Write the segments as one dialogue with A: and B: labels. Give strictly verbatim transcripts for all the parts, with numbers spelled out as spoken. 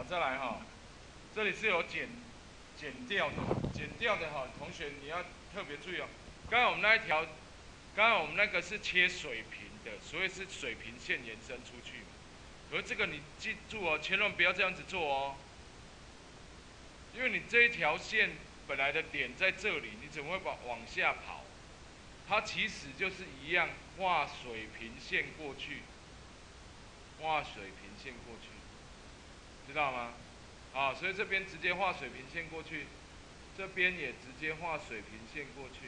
A: 再来哈，这里是有剪剪掉的，剪掉的哈，同学你要特别注意哦。刚才我们那一条，刚才我们那个是切水平的，所以是水平线延伸出去嘛。而这个你记住哦，千万不要这样子做哦，因为你这一条线本来的点在这里，你怎么会把往下跑？它其实就是一样画水平线过去，画水平线过去，知道吗？啊，所以这边直接画水平线过去，这边也直接画水平线过去，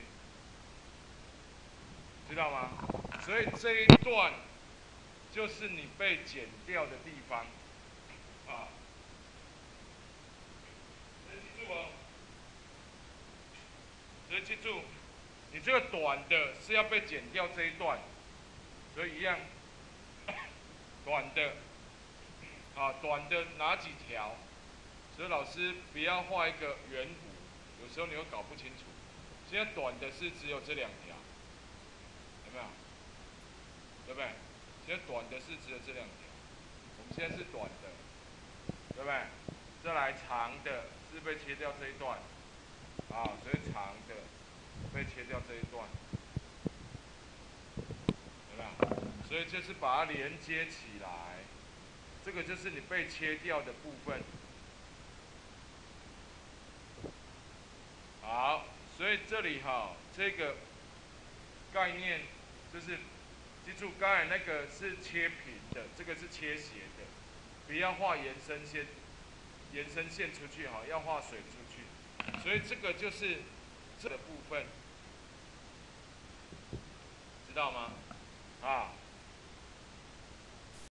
A: 知道吗？所以这一段就是你被剪掉的地方，啊，所以记住哦，所以记住，你这个短的是要被剪掉这一段，所以一样，短的，啊，短的哪几条？所以老师不要画一个圆弧，有时候你会搞不清楚。现在短的是只有这两条，有没有？对不对？现在短的是只有这两条，我们现在是短的，对不对？再来长的是被切掉这一段，啊，所以长的被切掉这一段，有没有？所以就是把它连接起来，这个就是你被切掉的部分。好，所以这里哈，这个概念就是记住，刚才那个是切平的，这个是切斜的，不要画延伸线，延伸线出去哈，要画水出去。所以这个就是这个部分，知道吗？啊。